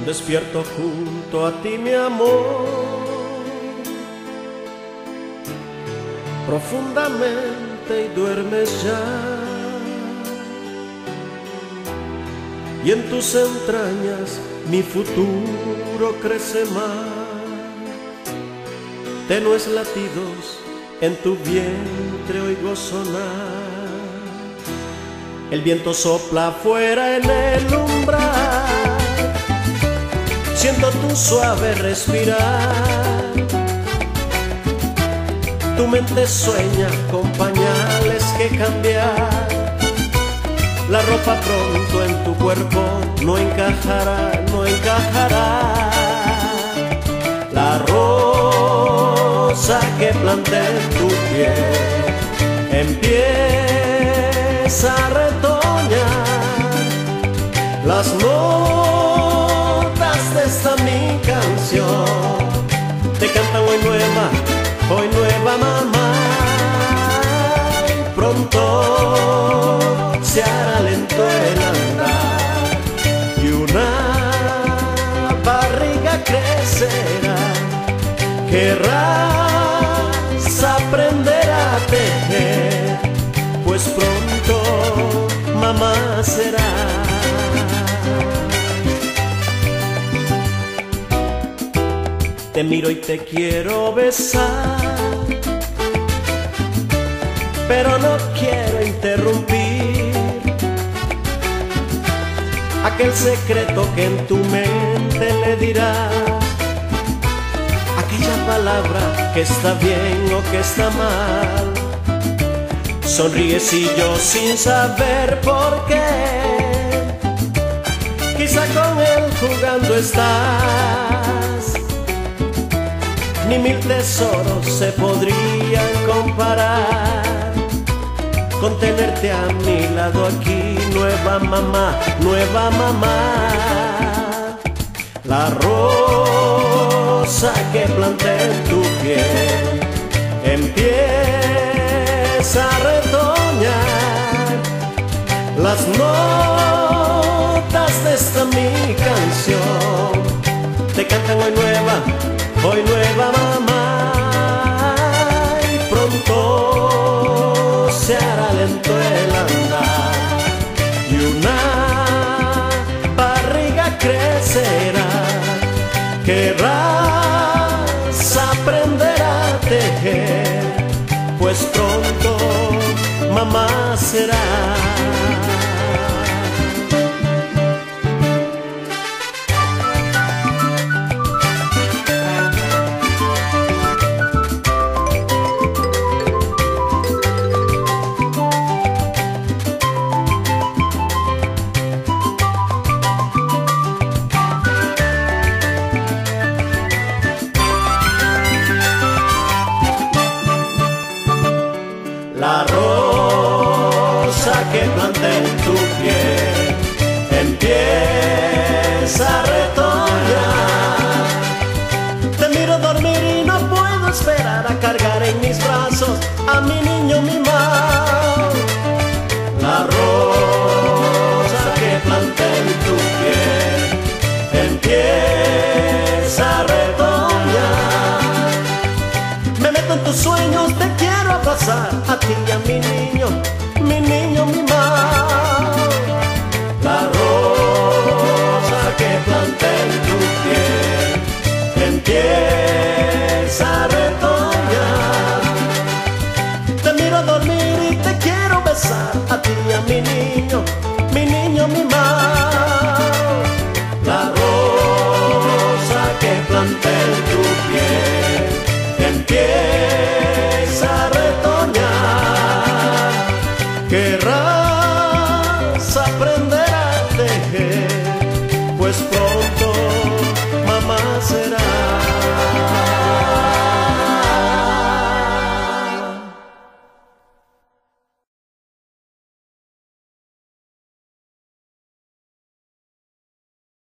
despierto junto a ti, mi amor, profundamente y duermes ya, y en tus entrañas mi futuro crece más. Tenues latidos en tu vientre oigo sonar, el viento sopla afuera en el umbral, siento tu suave respirar. Tu mente sueña con pañales que cambiar, la ropa pronto en tu cuerpo no encajará, no encajará. La rosa que planté en tu piel empieza a retoñar, las notas de esta mi canción te cantan hoy nueva mamá. Pronto se hará lento el andar y una barriga crecerá. Querrás aprender a tejer, pues pronto mamá será. Te miro y te quiero besar, pero no quiero interrumpir aquel secreto que en tu mente le dirás, aquella palabra que está bien o que está mal. Sonríes y yo sin saber por qué, quizá con él jugando estás. Ni mil tesoros se podrían comparar con tenerte a mi lado aquí, nueva mamá, nueva mamá. La rosa que planté en tu piel empieza a retoñar, las notas de esta mi canción te cantan hoy nueva mamá. Y pronto se hará lento el andar y una barriga crecerá. Querrás aprender a tejer, pues pronto mamá será. La rosa que planté en tu piel empieza a retoñar. Te miro dormir y no puedo esperar a cargar en mis brazos a mi niño mimado. La rosa que planté en tu piel empieza a retoñar. Me meto en tus sueños, te quiero abrazar a ti y a mí